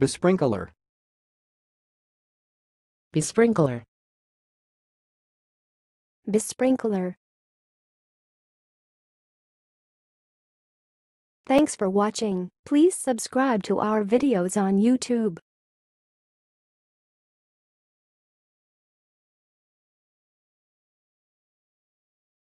besprinkler, besprinkler, besprinkler. Thanks for watching. Please subscribe to our videos on YouTube.